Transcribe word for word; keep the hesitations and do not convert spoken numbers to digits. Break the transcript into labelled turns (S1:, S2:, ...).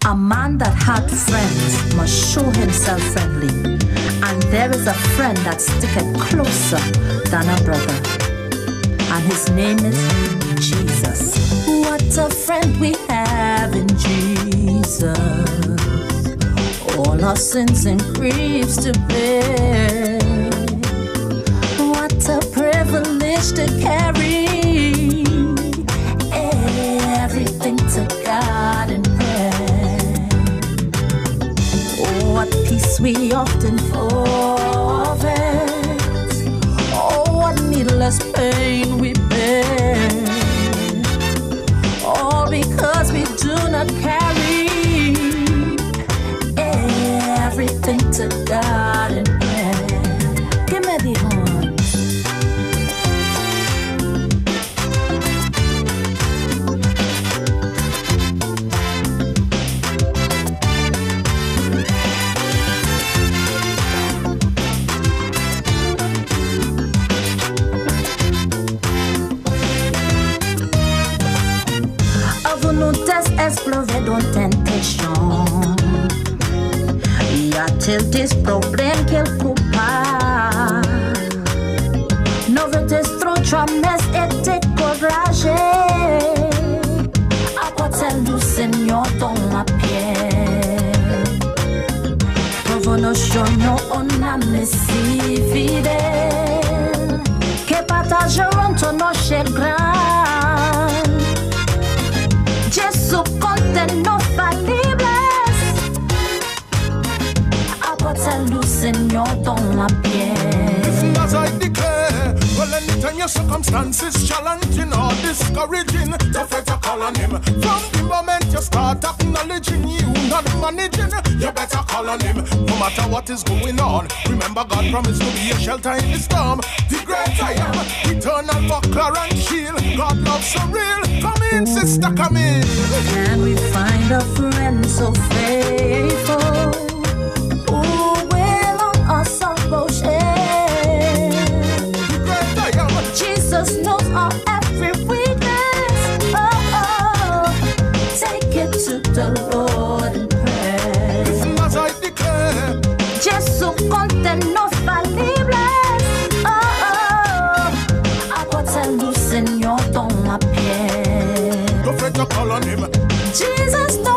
S1: A man that had friends must show himself friendly, and there is a friend that sticketh closer than a brother, and his name is Jesus. What a friend we have in Jesus, all our sins and griefs to bear. What a privilege to carry everything to God in prayer. Oh, what peace we often forfeit. Oh, what needless pain we bear. All because we do not carry everything to God in prayer. Give me the horn. Explorer dans tentation. Y a-t-il des problèmes qu'il coupe pas? Nouvelles trop promesses et découragées. Apportez-nous, Seigneur, dans la pierre. Revenons on a si fidèle que partageront ton nos chagrins. Jésus compte nos faiblesses. Apporte-nous, Seigneur, dans la pierre.
S2: As I declare, well, anytime your circumstances challenging or discouraging, don't fret to call on him. From the moment you start acknowledging you not managing, you better call on him. No matter what is going on, remember God promised to be a shelter in the storm. The great I am, eternal buckler and shield. God loves so real. Come in, sister, come in.
S1: Can we find a friend so faithful, who will on us all share?
S2: The great I am,
S1: Jesus knows our every weakness. Oh, oh, take it to the Lord in prayer.
S2: listen as I declare.
S1: Jésus compte nos faiblesses. Oh, oh, apporte-nous, Seigneur, dans la pierre.
S2: Don't fret to call on him.
S1: Jesus knows